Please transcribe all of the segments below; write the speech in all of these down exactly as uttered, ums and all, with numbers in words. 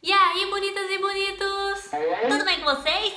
E aí, bonitas e bonitos? Tudo bem com vocês?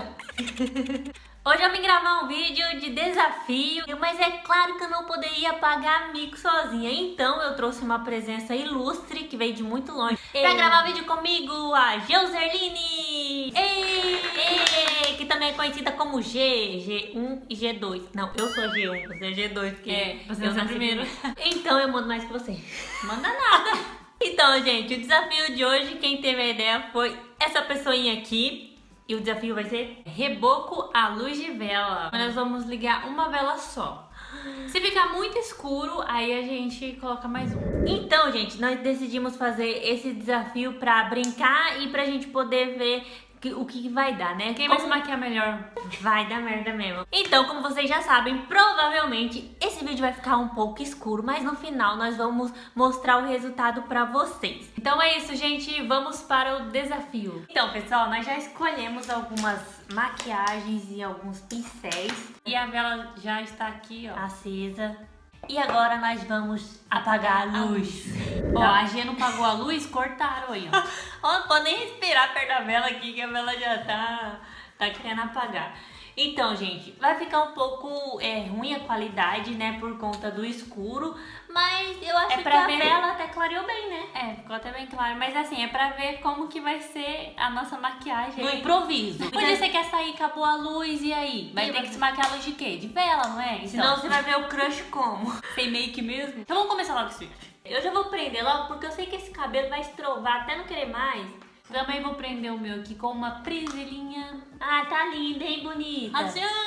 Hum? Hoje eu vim gravar um vídeo de desafio, mas é claro que eu não poderia pagar mico sozinha. Então eu trouxe uma presença ilustre que veio de muito longe pra gravar vídeo comigo, a Joserline! Ei! Ei! Que também é conhecida como G, G um e G dois. Não, eu sou G um, você é G dois, porque é, você eu nasceu nasci primeiro. Então eu mando mais que você. Manda nada! Então, gente, o desafio de hoje, quem teve a ideia foi essa pessoinha aqui. E o desafio vai ser reboco à luz de vela. Nós vamos ligar uma vela só. Se ficar muito escuro, aí a gente coloca mais um. Então, gente, nós decidimos fazer esse desafio pra brincar e pra gente poder ver que, o que vai dar, né? Quem como... vai se maquiar melhor? Vai dar merda mesmo. Então, como vocês já sabem, provavelmente esse vídeo vai ficar um pouco escuro, mas no final nós vamos mostrar o resultado pra vocês. Então é isso, gente. Vamos para o desafio. Então, pessoal, nós já escolhemos algumas maquiagens e alguns pincéis. E a vela já está aqui, ó, acesa. E agora nós vamos apagar a luz. Ó, a G não pagou a luz, cortaram aí, ó. Ó, não pode nem respirar perto da vela aqui, que a vela já tá, tá querendo apagar. Então, gente, vai ficar um pouco é, ruim a qualidade, né, por conta do escuro, mas eu acho É que pra a ver... vela até clareou bem, né? É, ficou até bem claro, mas assim, é pra ver como que vai ser a nossa maquiagem. No improviso. Um dia você quer sair, acabou a luz, e aí? Vai E ter vai... que se maquiar a luz de quê? De vela, não é? Então, senão você vai ver o crush como? Sem make mesmo? Então vamos começar logo esse vídeo. Eu já vou prender logo, porque eu sei que esse cabelo vai estrovar até não querer mais. Também vou prender o meu aqui com uma presilhinha. Ah, tá linda, hein, bonita?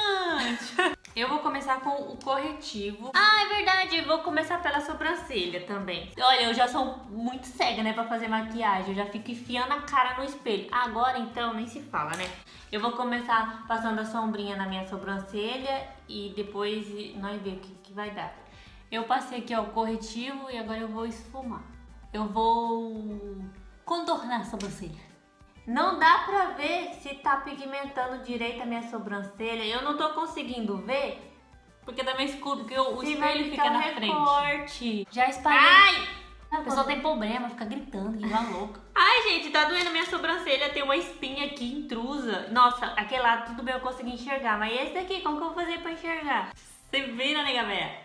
Adiante! Eu vou começar com o corretivo. Ah, é verdade, vou começar pela sobrancelha também. Olha, eu já sou muito cega, né, pra fazer maquiagem. Eu já fico enfiando a cara no espelho. Agora, então, nem se fala, né? Eu vou começar passando a sombrinha na minha sobrancelha e depois nós vemos o que, que vai dar. Eu passei aqui, ó, o corretivo e agora eu vou esfumar. Eu vou contornar a sobrancelha. Não dá pra ver se tá pigmentando direito a minha sobrancelha. Eu não tô conseguindo ver. Porque tá meio escuro, porque o se espelho fica na recorte. frente. Já espalhei. Ai! A pessoa tem problema, fica gritando, que vai louca. Ai, gente, tá doendo a minha sobrancelha. Tem uma espinha aqui intrusa. Nossa, aquele lado tudo bem eu consegui enxergar. Mas esse daqui, como que eu vou fazer pra enxergar? Você vira, nega véia?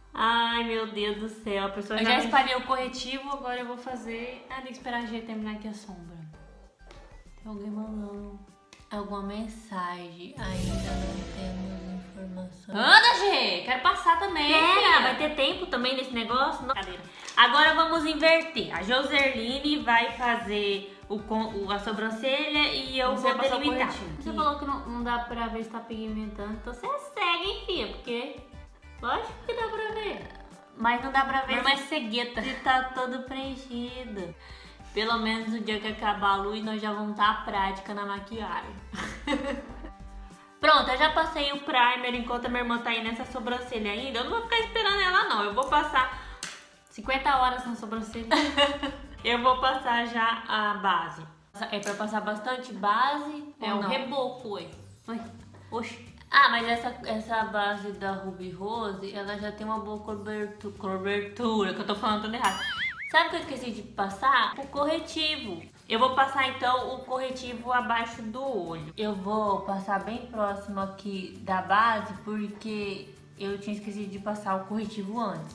Ai, meu Deus do céu. A pessoa eu já, já espalhei o corretivo, agora eu vou fazer... Ah, tem que esperar a gente terminar aqui a sombra. Tem alguém mandando alguma mensagem. Ainda não temos informação. Anda, G! Quero passar também. Pera, vai ter tempo também nesse negócio? Não. Agora vamos inverter. A Joserline vai fazer o, o, a sobrancelha e eu você vou delimitar. Você falou que não, não dá pra ver se tá pigmentando. Então você é cega, hein, filha? Porque lógico que dá pra ver. Mas não dá pra ver. Mas mais cegueta. Se tá todo preenchido. Pelo menos no dia que acabar a luz, nós já vamos estar à prática na maquiagem. Pronto, eu já passei o primer enquanto a minha irmã tá aí nessa sobrancelha ainda. Eu não vou ficar esperando ela, não. Eu vou passar cinquenta horas na sobrancelha. Eu vou passar já a base. É pra passar bastante base? É ou o não? reboco, oi. Oi. Oxi. Ah, mas essa, essa base da Ruby Rose, ela já tem uma boa cobertura, cobertura, que eu tô falando tudo errado. Sabe o que eu esqueci de passar? O corretivo. Eu vou passar então o corretivo abaixo do olho. Eu vou passar bem próximo aqui da base, porque eu tinha esquecido de passar o corretivo antes.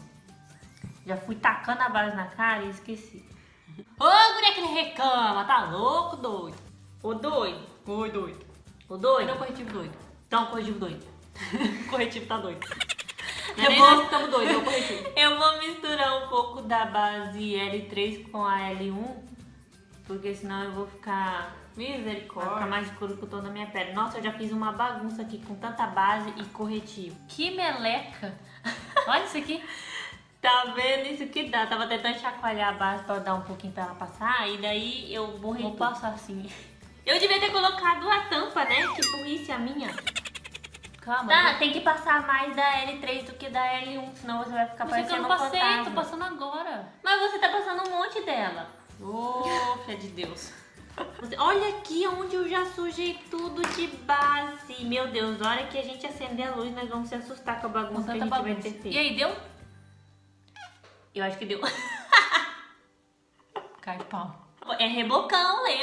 Já fui tacando a base na cara e esqueci. Ô, mulher que reclama, tá louco, doido? Ô, doido. Oi, doido. Ô, doido. Cadê o corretivo doido? Então, o corretivo doido. O corretivo tá doido. Eu Nem vou... nós estamos doidos, é o corretivo. Eu vou misturar um pouco da base L três com a L um, porque senão eu vou ficar... Misericórdia. Vai ficar mais escuro que eu tô na minha pele. Nossa, eu já fiz uma bagunça aqui com tanta base e corretivo. Que meleca. Olha isso aqui. Tá vendo isso que dá? Tava tentando chacoalhar a base pra dar um pouquinho pra ela passar, e daí eu borrei Vou tudo. passar assim. Eu devia ter colocado a tampa, né? Que burrice a minha. Calma. Tá, já... tem que passar mais da L três do que da L um, senão você vai ficar Mas é que eu parecendo não passei, um fantasma. tô passando agora. Mas você tá passando um monte dela. Ô, oh, filha de Deus. Você... Olha aqui onde eu já sujei tudo de base. Meu Deus, na hora que a gente acender a luz, nós vamos se assustar com a bagunça que a gente bagunça. vai ter feito. E aí, deu? Eu acho que deu. Cai de pau. É rebocão, Lê.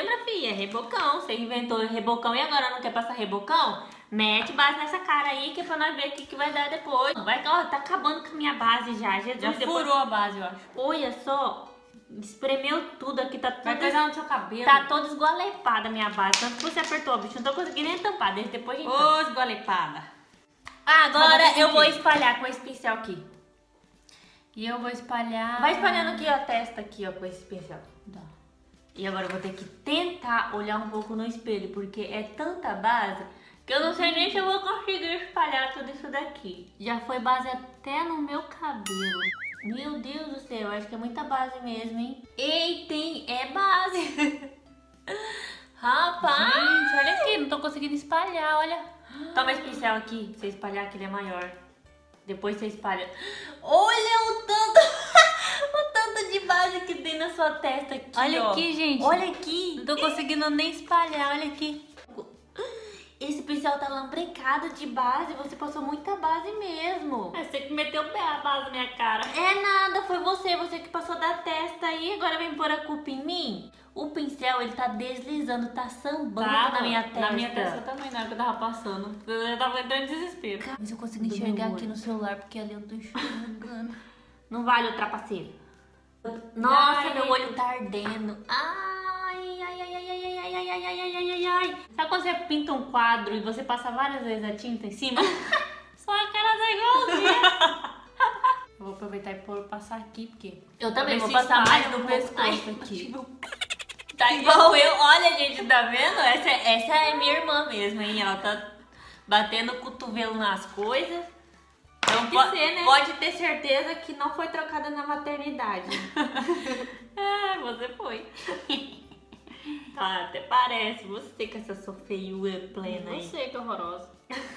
fi, é rebocão. Você inventou rebocão e agora não quer passar rebocão? Mete base nessa cara aí que é pra nós ver o que, que vai dar depois. Vai, ó, tá acabando com a minha base já. Jesus, Já depois... furou a base, eu acho. Olha só, espremeu tudo aqui, tá tudo... Vai pesar no seu cabelo. Tá toda esgualepada a minha base. Tanto que você apertou, bicho. Não tô conseguindo nem tampar. Desde depois a gente... Ô, esgualepada. Ah, agora Vamos eu vou aqui. espalhar com esse pincel aqui. E eu vou espalhar... Vai espalhando aqui a testa aqui, ó, com esse pincel. Tá. E agora eu vou ter que tentar olhar um pouco no espelho, porque é tanta base que eu não sei nem se eu vou conseguir espalhar tudo isso daqui. Já foi base até no meu cabelo. Meu Deus do céu, acho que é muita base mesmo, hein? Ei, tem, é base. Rapaz! Gente, olha aqui, não tô conseguindo espalhar, olha. Toma esse pincel aqui, pra você espalhar que ele é maior. Depois você espalha. Olha o tanto, o tanto de base que tem na sua testa aqui, Olha ó. aqui, gente. Olha aqui. Não tô conseguindo nem espalhar, olha aqui. Esse pincel tá lambrecado de base, você passou muita base mesmo. É você que meteu a base na minha cara. É nada, foi você, você que passou da testa aí, agora vem pôr a culpa em mim? O pincel, ele tá deslizando, tá sambando Tá, na minha testa. Na minha testa também, na hora que eu tava passando. Eu tava entrando em desespero. Mas eu consigo Do enxergar meu aqui olho. no celular, porque ali eu tô enxergando. Não vale o trapaceiro. Nossa, Ai, meu olho tá ardendo. Ai, ai, ai, ai, ai, ai, ai, ai, ai, ai, ai, ai, ai. Sabe quando você pinta um quadro e você passa várias vezes a tinta em cima? Só a cara tá igualzinha. Eu vou aproveitar e pôr, passar aqui, porque... Eu também Pra vou ver se passar mais espalha no um pouco. pescoço Ai, aqui. Tá igual eu. Olha, gente, tá vendo? Essa, essa é minha irmã mesmo, hein? Ela tá batendo o cotovelo nas coisas. Então, que po- ser, né? pode ter certeza que não foi trocada na maternidade. Ah, você foi. Ah, até parece. Você com essa sua feiura plena aí. Você que é horrorosa.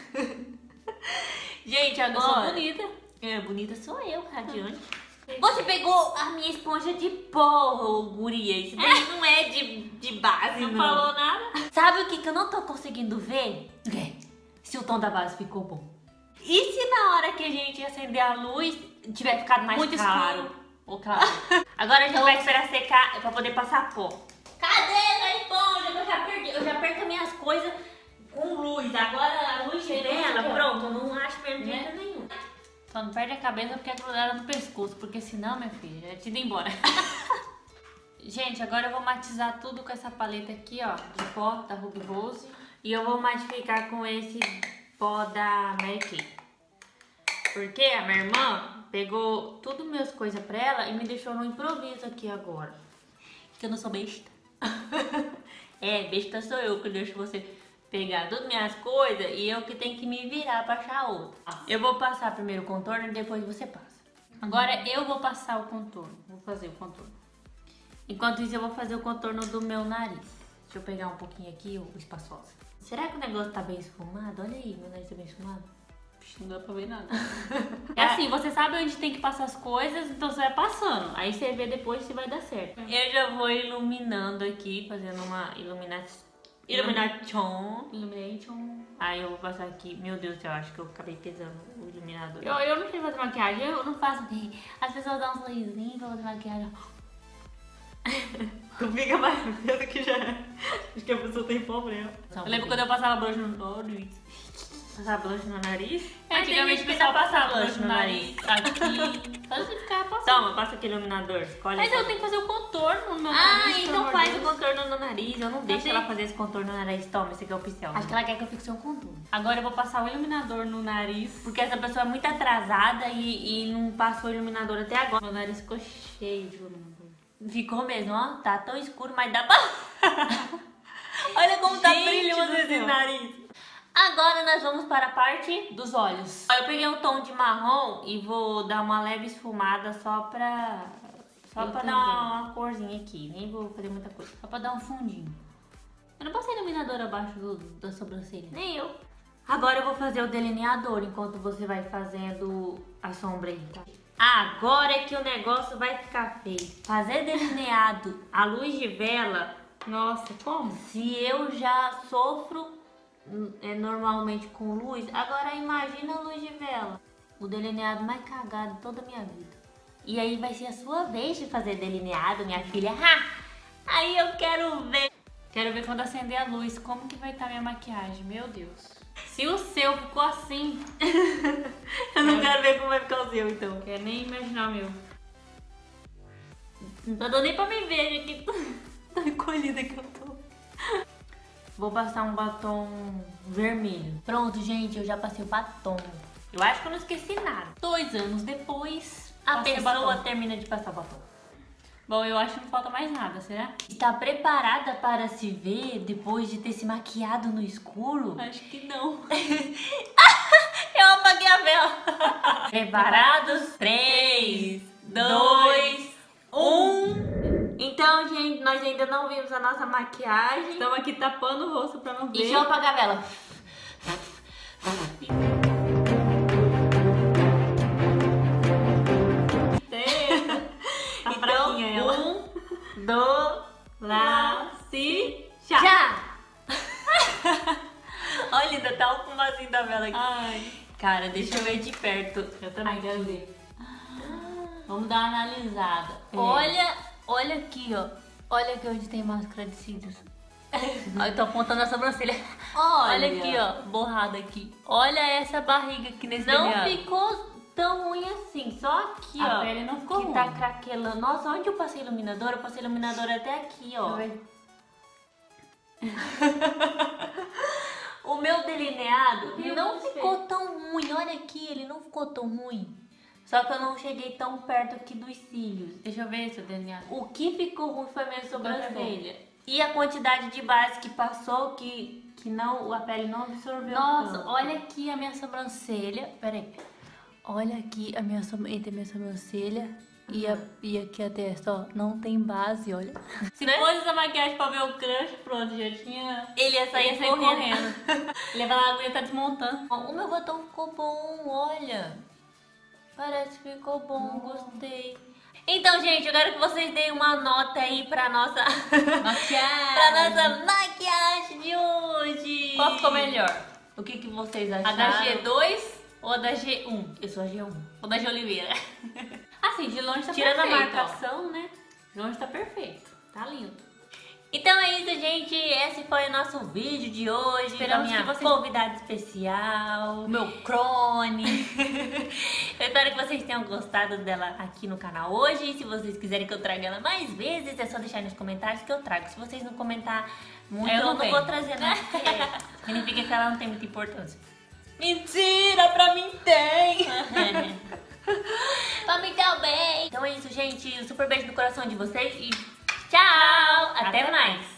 Gente, Eu sou agora... bonita. É, bonita sou eu, radiante. Você pegou a minha esponja de pó, ô guria. Isso daí não é de, de base, Não não. falou nada. Sabe o que, que eu não tô conseguindo ver? Se o tom da base ficou bom. E se na hora que a gente acender a luz tiver ficado mais Muito claro? escuro. Ou claro. Agora a gente vai esperar secar pra poder passar pó. Cadê essa esponja? Eu já perdi, eu já perco as minhas coisas com luz. Agora a luz Tem luz dela, aqui, ó. pronto, eu não acho mesmo Né? jeito nenhum. Só não perde a cabeça porque é grudada no pescoço, porque senão, minha filha, já te ido embora. Gente, agora eu vou matizar tudo com essa paleta aqui, ó, de pó da Ruby Rose. E eu vou matificar com esse pó da Mary Kay. Porque a minha irmã pegou tudo meus coisas pra ela e me deixou no improviso aqui agora. Que eu não sou besta. É, besta sou eu que deixo você pegar todas minhas coisas e eu que tenho que me virar pra achar outra. Eu vou passar primeiro o contorno e depois você passa. Agora eu vou passar o contorno, vou fazer o contorno. Enquanto isso eu vou fazer o contorno do meu nariz. Deixa eu pegar um pouquinho aqui o espaçosa. Será que o negócio tá bem esfumado? Olha aí, meu nariz tá bem esfumado. Vixe, não dá pra ver nada. É assim, você sabe onde tem que passar as coisas, então você vai passando. Aí você vê depois se vai dar certo. Eu já vou iluminando aqui, fazendo uma iluminação. Ilumination. Illumination. Aí eu vou passar aqui. Meu Deus, eu acho que eu acabei pesando o iluminador. Eu, eu não sei fazer maquiagem, eu não faço. As pessoas dão um sorrisinho pra fazer maquiagem. Tu fica mais vendo que já acho que a pessoa tem problema. Só um Eu lembro pouquinho. quando eu passava blush no nariz. Passava blush no nariz? É, antigamente o que pessoal ainda passava passa blush no nariz, aqui. Só você ficar passando. Toma, passa aquele iluminador. Escolhe. Mas essa- eu tenho que fazer o contorno no meu Ah, nariz. pelo então amor faz de o Deus. contorno no nariz. Eu não deixo Cadê? ela fazer esse contorno no nariz. Toma, esse aqui é o pincel. Acho que ela quer que eu fixe um contorno. Agora eu vou passar o iluminador no nariz. Porque essa pessoa é muito atrasada e, e não passou o iluminador até agora. Meu nariz ficou cheio de iluminador. Ficou mesmo, ó. Tá tão escuro, mas dá pra... Olha como tá Gente brilhoso do esse céu. nariz. Agora nós vamos para a parte... Dos olhos. Eu peguei um tom de marrom e vou dar uma leve esfumada só pra... Só Eu pra também. dar uma, uma corzinha aqui. Nem vou fazer muita coisa. Só pra dar um fundinho. Eu não passei iluminador abaixo do, da sobrancelha. Nem eu. Agora eu vou fazer o delineador enquanto você vai fazendo a sombra aí, tá? Agora é que o negócio vai ficar feio. Fazer delineado à luz de vela, Nossa, como? se eu já sofro hum, é, normalmente com luz, agora imagina a luz de vela. O delineado mais cagado de toda a minha vida. E aí vai ser a sua vez de fazer delineado, minha filha. Ha! Aí eu quero ver. Quero ver quando acender a luz, como que vai estar minha maquiagem, meu Deus. Se o seu ficou assim... Eu não quero ver como vai ficar o seu, então. Quero nem imaginar o meu. Não tá dando nem pra me ver, gente. Tô encolhida que eu tô. Vou passar um batom vermelho. Pronto, gente, eu já passei o batom. Eu acho que eu não esqueci nada. Dois anos depois, A passei o pessoa batom. termina de passar o batom. Bom, eu acho que não falta mais nada, será? Está preparada para se ver depois de ter se maquiado no escuro? Acho que não. Eu apaguei a vela. Preparados? três, dois, um. Então, gente, nós ainda não vimos a nossa maquiagem. Estamos aqui tapando o rosto pra não ver. E deixa eu apagar a vela. Tá Então, fraquinha ela. um, dois, Lá, se, já. já! Olha, ainda tá o fumacinho da vela aqui. Ai, Cara, deixa eu ver de perto. eu também quero ver. Vamos dar uma analisada. É. Olha, olha aqui, ó. Olha aqui onde tem máscara de cílios. Olha, eu tô apontando a sobrancelha. Olha aqui, ó, borrada aqui. Olha essa barriga aqui nesse Não delineado. ficou tão ruim assim, só aqui, A ó. pele não ficou que ruim. tá craquelando. Nossa, onde eu passei iluminador? Eu passei iluminador até aqui, ó. Deixa eu ver. O meu delineado Eu não gostei. ficou tão ruim. Olha aqui, ele não ficou tão ruim. Só que eu não cheguei tão perto aqui dos cílios. Deixa eu ver seu delineado. O que ficou ruim foi a minha sobrancelha. E a quantidade de base que passou que, que não, a pele não absorveu. Nossa, tanto. olha aqui a minha sobrancelha. Pera aí. Olha aqui a minha, sob- entre a minha sobrancelha e, a, e aqui a testa, ó. Não tem base, olha. Se Né? fosse essa maquiagem pra ver o crush, pronto, já tinha... Ele ia sair, Ia sair correndo. correndo. Leva lá, a agulha tá desmontando. O meu batom ficou bom, olha. Parece que ficou bom, gostei. Então, gente, eu quero que vocês deem uma nota aí pra nossa Maquiagem. pra nossa maquiagem de hoje. Qual ficou melhor? O que, que vocês A acharam? da G dois ou a da G um? Eu sou a G um. Ou da G Oliveira? Assim, de longe tá Tirando perfeito. a ó. marcação, né? De longe tá perfeito. Tá lindo. Então é isso, gente. Esse foi o nosso vídeo de hoje. Esperamos da minha que vocês- convidada especial. O meu crone. Eu espero que vocês tenham gostado dela aqui no canal hoje. Se vocês quiserem que eu traga ela mais vezes, é só deixar aí nos comentários que eu trago. Se vocês não comentar muito, Eu eu não não venho. vou trazer, né? Porque significa que ela não tem muita importância. Mentira, pra mim tem. Pra mim também. Então é isso, gente. Um super beijo no coração de vocês e tchau! Até, Até mais.